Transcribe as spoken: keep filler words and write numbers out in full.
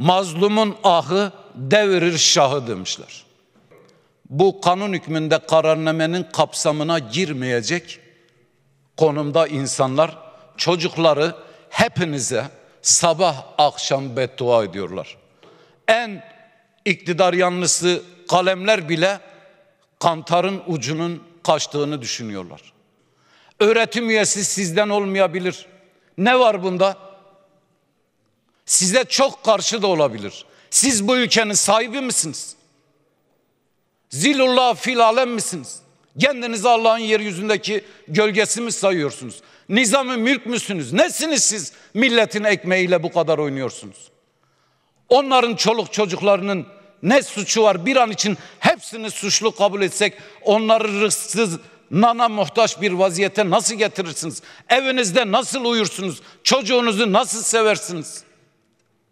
mazlumun ahı devirir şahı demişler. Bu kanun hükmünde kararnamenin kapsamına girmeyecek konumda insanlar çocukları hepinize sabah akşam beddua ediyorlar. En iktidar yanlısı kalemler bile kantarın ucunun kaçtığını düşünüyorlar. Öğretim üyesi sizden olmayabilir. Ne var bunda? Size çok karşı da olabilir. Siz bu ülkenin sahibi misiniz? Zilullah fil alem misiniz? Kendinizi Allah'ın yeryüzündeki gölgesi mi sayıyorsunuz? Nizam-ı mülk müsünüz? Nesiniz siz milletin ekmeğiyle bu kadar oynuyorsunuz? Onların çoluk çocuklarının ne suçu var? Bir an için hepsini suçlu kabul etsek onları rızksız, nana muhtaç bir vaziyete nasıl getirirsiniz? Evinizde nasıl uyursunuz? Çocuğunuzu nasıl seversiniz?